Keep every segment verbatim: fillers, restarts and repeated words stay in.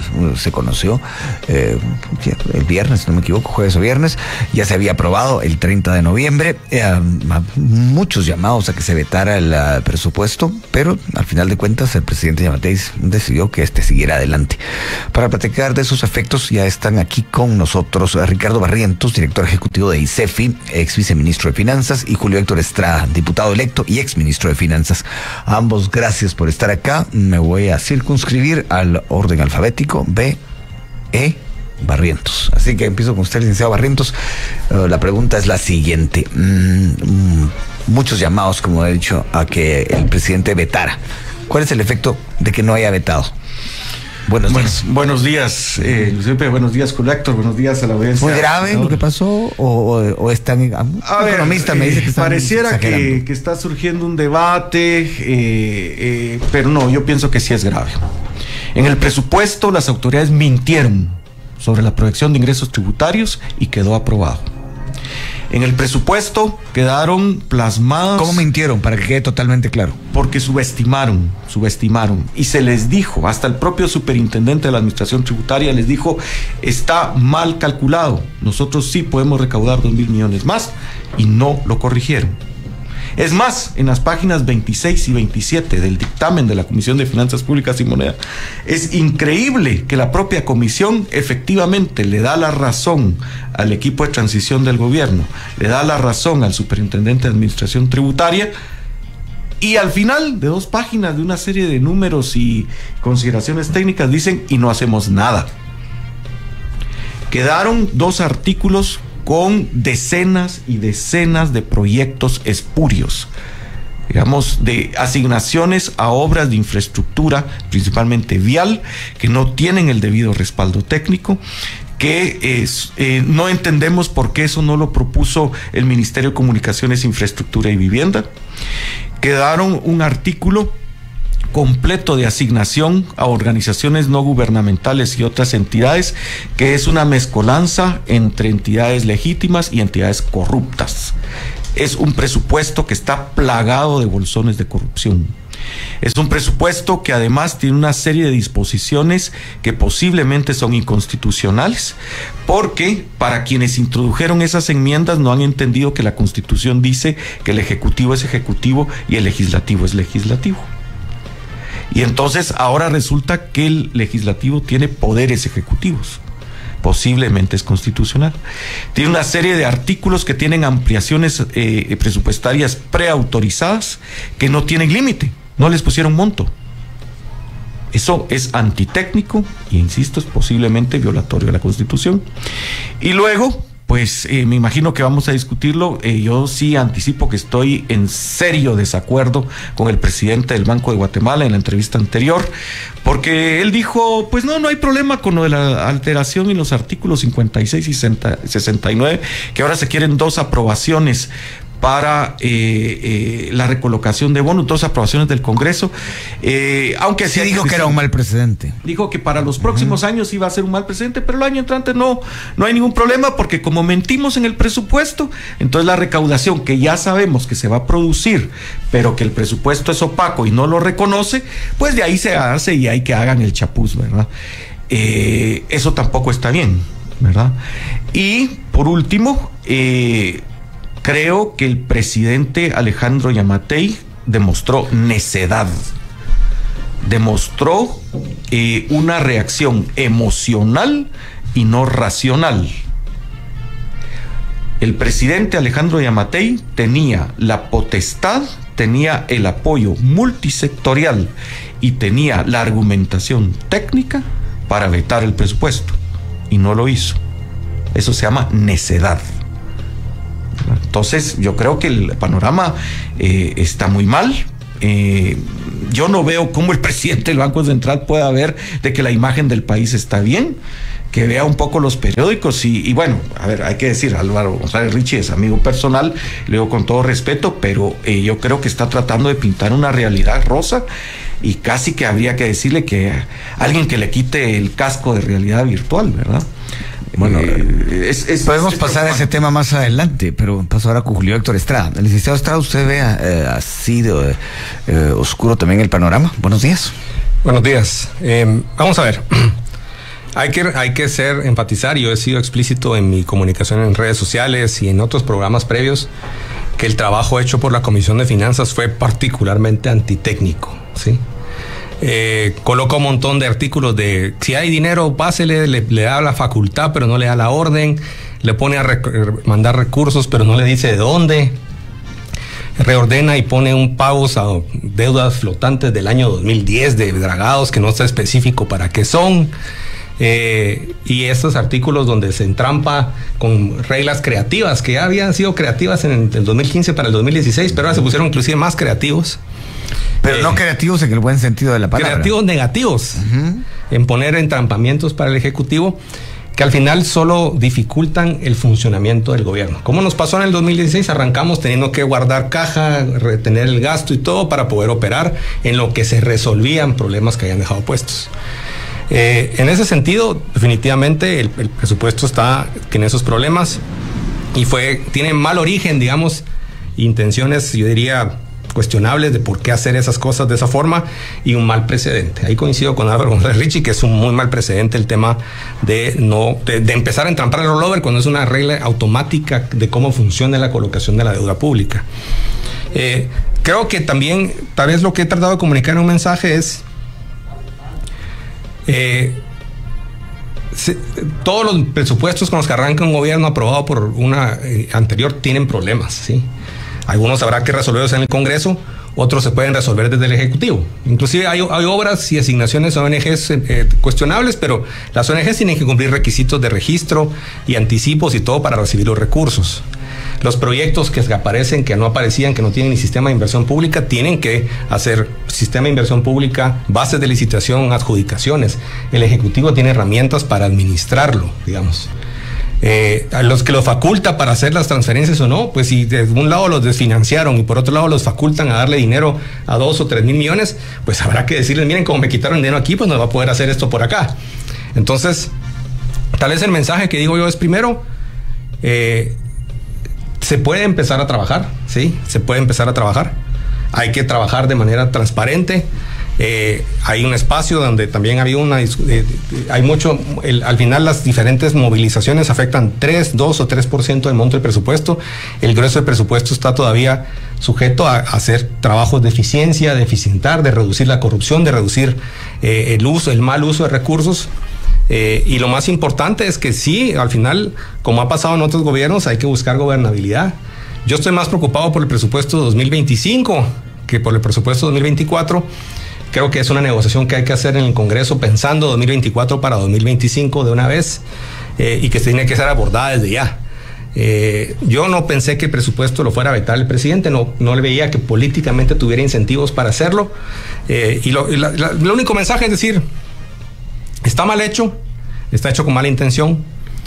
se conoció eh, el viernes, si no me equivoco, jueves o viernes, ya se había aprobado el treinta de noviembre, eh, muchos llamados a que se vetara el uh, presupuesto, pero al final de cuentas el presidente Yamatei decidió que este siguiera adelante. Para platicar de esos efectos ya están aquí con nosotros Ricardo Barrientos, director ejecutivo de ICEFI, ex viceministro de Finanzas, y Julio Héctor Estrada, diputado electo y ex ministro de Finanzas. A ambos, gracias por estar acá. Me voy a circunscribir al orden alfabético. B, E, Barrientos. Así que empiezo con usted, licenciado Barrientos. Uh, la pregunta es la siguiente. Mm, mm, muchos llamados, como he dicho, a que el presidente vetara. ¿Cuál es el efecto de que no haya vetado? Buenos bueno, días. Buenos días, eh, Giuseppe, buenos días, Julio Héctor, buenos días a la audiencia. ¿Fue grave lo que pasó o, o, o es tan... Un a ver, economista me dice que están pareciera que, que está surgiendo un debate, eh, eh, pero no, yo pienso que sí es grave. En el presupuesto las autoridades mintieron sobre la proyección de ingresos tributarios y quedó aprobado. En el presupuesto quedaron plasmadas... ¿Cómo mintieron? Para que quede totalmente claro. Porque subestimaron, subestimaron. Y se les dijo, hasta el propio superintendente de la administración tributaria les dijo, está mal calculado. Nosotros sí podemos recaudar dos mil millones más, y no lo corrigieron. Es más, en las páginas veintiséis y veintisiete del dictamen de la Comisión de Finanzas Públicas y Moneda, es increíble que la propia comisión efectivamente le da la razón al equipo de transición del gobierno, le da la razón al superintendente de administración tributaria, y al final de dos páginas de una serie de números y consideraciones técnicas dicen, y no hacemos nada. Quedaron dos artículos con decenas y decenas de proyectos espurios, digamos, de asignaciones a obras de infraestructura, principalmente vial, que no tienen el debido respaldo técnico, que es, eh, no entendemos por qué eso no lo propuso el Ministerio de Comunicaciones, Infraestructura y Vivienda. Quedaron un artículo completo de asignación a organizaciones no gubernamentales y otras entidades, que es una mezcolanza entre entidades legítimas y entidades corruptas. Es un presupuesto que está plagado de bolsones de corrupción. Es un presupuesto que además tiene una serie de disposiciones que posiblemente son inconstitucionales, porque para quienes introdujeron esas enmiendas no han entendido que la Constitución dice que el Ejecutivo es Ejecutivo y el Legislativo es Legislativo. Y entonces ahora resulta que el legislativo tiene poderes ejecutivos. Posiblemente es constitucional. Tiene una serie de artículos que tienen ampliaciones eh, presupuestarias preautorizadas que no tienen límite, no les pusieron monto. Eso es antitécnico y, insisto, es posiblemente violatorio de la Constitución. Y luego, pues eh, me imagino que vamos a discutirlo. Eh, yo sí anticipo que estoy en serio desacuerdo con el presidente del Banco de Guatemala en la entrevista anterior, porque él dijo, pues no, no hay problema con lo de la alteración en los artículos cincuenta y seis y sesenta y nueve, que ahora se quieren dos aprobaciones para eh, eh, la recolocación de bonos, dos aprobaciones del Congreso, eh, aunque sí dijo que, que era un mal precedente. Dijo que para los próximos uh-huh. años iba a ser un mal precedente, pero el año entrante no, no hay ningún problema, porque como mentimos en el presupuesto, entonces la recaudación que ya sabemos que se va a producir, pero que el presupuesto es opaco y no lo reconoce, pues de ahí se hace y hay que hagan el chapuz, ¿verdad? Eh, eso tampoco está bien, ¿verdad? Y por último, eh, creo que el presidente Alejandro Yamatei demostró necedad, demostró eh, una reacción emocional y no racional. El presidente Alejandro Yamatei tenía la potestad, tenía el apoyo multisectorial y tenía la argumentación técnica para vetar el presupuesto, y no lo hizo. Eso se llama necedad. Entonces yo creo que el panorama eh, está muy mal. Eh, yo no veo cómo el presidente del Banco Central pueda ver de que la imagen del país está bien, que vea un poco los periódicos y, y bueno, a ver, hay que decir, Álvaro González Richie es amigo personal, le digo con todo respeto, pero eh, yo creo que está tratando de pintar una realidad rosa, y casi que habría que decirle que alguien que le quite el casco de realidad virtual, ¿verdad? Bueno, eh, es, es, podemos es, pasar a ese tema más adelante, pero paso ahora con Julio Héctor Estrada. El licenciado Estrada, ¿usted ve eh, así de eh, oscuro también el panorama? Buenos días. Buenos días. Eh, vamos a ver. Hay que, hay que ser, enfatizar, yo he sido explícito en mi comunicación en redes sociales y en otros programas previos, que el trabajo hecho por la Comisión de Finanzas fue particularmente antitécnico, ¿sí? Eh, coloca un montón de artículos de si hay dinero, pásele, le, le da la facultad, pero no le da la orden, le pone a rec- mandar recursos, pero no le dice de dónde, reordena y pone un pagos a deudas flotantes del año dos mil diez de dragados que no está específico para qué son. Eh, y estos artículos donde se entrampa con reglas creativas que ya habían sido creativas en el dos mil quince para el dos mil dieciséis, pero ahora se pusieron inclusive más creativos. Pero eh, no creativos en el buen sentido de la palabra. Creativos negativos, uh-huh. En poner entrampamientos para el Ejecutivo que al final solo dificultan el funcionamiento del gobierno. Como nos pasó en el dos mil dieciséis, arrancamos teniendo que guardar caja, retener el gasto y todo para poder operar en lo que se resolvían problemas que hayan dejado puestos. Eh, en ese sentido, definitivamente el, el presupuesto está, tiene esos problemas y fue, tiene mal origen, digamos, intenciones, yo diría, cuestionables de por qué hacer esas cosas de esa forma y un mal precedente. Ahí coincido con Álvaro González Richie, que es un muy mal precedente el tema de no de, de empezar a entrampar el rollover cuando es una regla automática de cómo funciona la colocación de la deuda pública. Eh, creo que también, tal vez lo que he tratado de comunicar en un mensaje es Eh, se, todos los presupuestos con los que arranca un gobierno aprobado por una eh, anterior tienen problemas, ¿sí? Algunos habrá que resolverlos en el Congreso, otros se pueden resolver desde el Ejecutivo. Inclusive hay, hay obras y asignaciones a O N Ges eh, cuestionables, pero las O N Ges tienen que cumplir requisitos de registro y anticipos y todo para recibir los recursos. Los proyectos que aparecen, que no aparecían, que no tienen ni sistema de inversión pública, tienen que hacer sistema de inversión pública, bases de licitación, adjudicaciones. El Ejecutivo tiene herramientas para administrarlo, digamos. Eh, a los que los faculta para hacer las transferencias o no, pues si de un lado los desfinanciaron y por otro lado los facultan a darle dinero a dos o tres mil millones, pues habrá que decirles, miren, como me quitaron dinero aquí, pues no va a poder hacer esto por acá. Entonces, tal vez el mensaje que digo yo es primero, eh, se puede empezar a trabajar, ¿sí? Se puede empezar a trabajar. Hay que trabajar de manera transparente. Eh, hay un espacio donde también había una... Eh, hay mucho... El, al final las diferentes movilizaciones afectan tres, dos o tres por ciento del monto del presupuesto. El grueso del presupuesto está todavía sujeto a, a hacer trabajos de eficiencia, de eficientar, de reducir la corrupción, de reducir eh, el uso, el mal uso de recursos. Eh, y lo más importante es que sí, al final, como ha pasado en otros gobiernos, hay que buscar gobernabilidad. Yo estoy más preocupado por el presupuesto dos mil veinticinco que por el presupuesto dos mil veinticuatro. Creo que es una negociación que hay que hacer en el Congreso pensando dos mil veinticuatro para dos mil veinticinco de una vez eh, y que tiene que ser abordada desde ya. Eh, yo no pensé que el presupuesto lo fuera a vetar el presidente, no, no le veía que políticamente tuviera incentivos para hacerlo. Eh, y lo, y la, la, el único mensaje es decir, está mal hecho, está hecho con mala intención,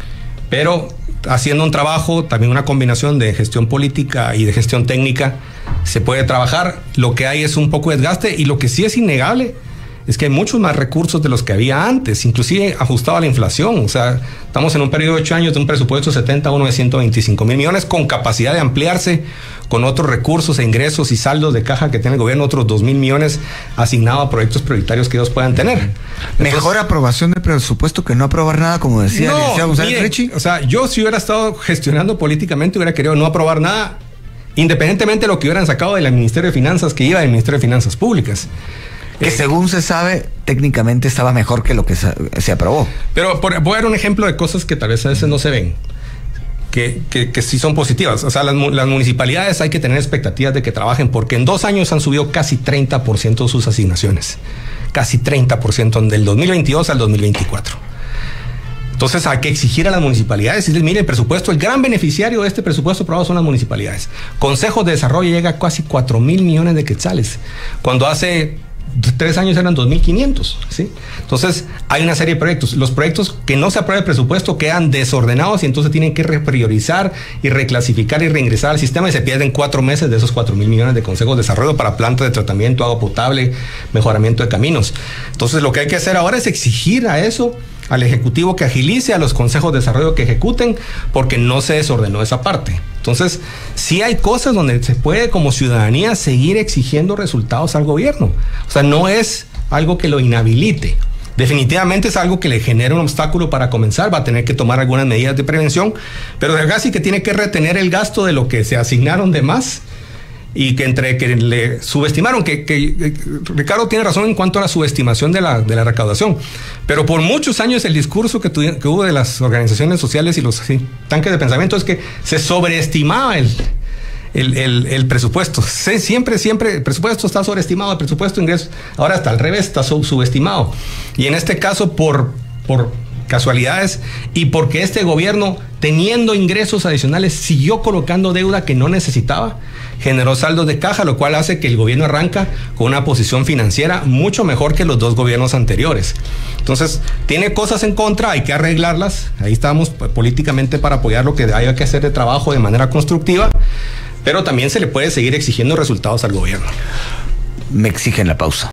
pero haciendo un trabajo, también una combinación de gestión política y de gestión técnica, se puede trabajar. Lo que hay es un poco de desgaste y lo que sí es innegable es que hay muchos más recursos de los que había antes, inclusive ajustado a la inflación. O sea, estamos en un periodo de ocho años de un presupuesto setenta a uno de ciento veinticinco mil millones con capacidad de ampliarse con otros recursos e ingresos y saldos de caja que tiene el gobierno, otros dos mil millones asignados a proyectos prioritarios que ellos puedan tener. Entonces, mejor aprobación del presupuesto que no aprobar nada, como decía no, el González Richie. O sea, yo si hubiera estado gestionando políticamente hubiera querido no aprobar nada, independientemente de lo que hubieran sacado del Ministerio de Finanzas, que iba del Ministerio de Finanzas Públicas. Que eh, según se sabe, técnicamente estaba mejor que lo que se, se aprobó. Pero por, voy a dar un ejemplo de cosas que tal vez a veces no se ven, que, que, que sí son positivas. O sea, las, las municipalidades hay que tener expectativas de que trabajen, porque en dos años han subido casi treinta por ciento de sus asignaciones. Casi treinta por ciento del dos mil veintidós al dos mil veinticuatro. Entonces hay que exigir a las municipalidades y decirles, mire, el presupuesto, el gran beneficiario de este presupuesto aprobado son las municipalidades. Consejos de Desarrollo llega a casi cuatro mil millones de quetzales, cuando hace tres años eran dos mil quinientos, ¿sí? Entonces hay una serie de proyectos. Los proyectos que no se aprueba el presupuesto quedan desordenados y entonces tienen que repriorizar y reclasificar y reingresar al sistema y se pierden cuatro meses de esos cuatro mil millones de consejos de desarrollo para plantas de tratamiento, agua potable, mejoramiento de caminos. Entonces lo que hay que hacer ahora es exigir a eso al Ejecutivo que agilice, a los consejos de desarrollo que ejecuten, porque no se desordenó esa parte. Entonces, sí hay cosas donde se puede como ciudadanía seguir exigiendo resultados al gobierno. O sea, no es algo que lo inhabilite. definitivamente es algo que le genera un obstáculo para comenzar, va a tener que tomar algunas medidas de prevención, pero casi que tiene que retener el gasto de lo que se asignaron de más y que entre que le subestimaron, que, que, que Ricardo tiene razón en cuanto a la subestimación de la, de la recaudación, pero por muchos años el discurso que, tu, que hubo de las organizaciones sociales y los sí, tanques de pensamiento es que se sobreestimaba el El, el, el presupuesto. Sí, siempre, siempre el presupuesto está sobreestimado, el presupuesto de ingresos ahora está al revés, está sub subestimado. Y en este caso, por, por casualidades y porque este gobierno, teniendo ingresos adicionales, siguió colocando deuda que no necesitaba, generó saldos de caja, lo cual hace que el gobierno arranca con una posición financiera mucho mejor que los dos gobiernos anteriores. Entonces, tiene cosas en contra, hay que arreglarlas. Ahí estamos políticamente para apoyar lo que haya que hacer de trabajo de manera constructiva, pero también se le puede seguir exigiendo resultados al gobierno. Me exigen la pausa.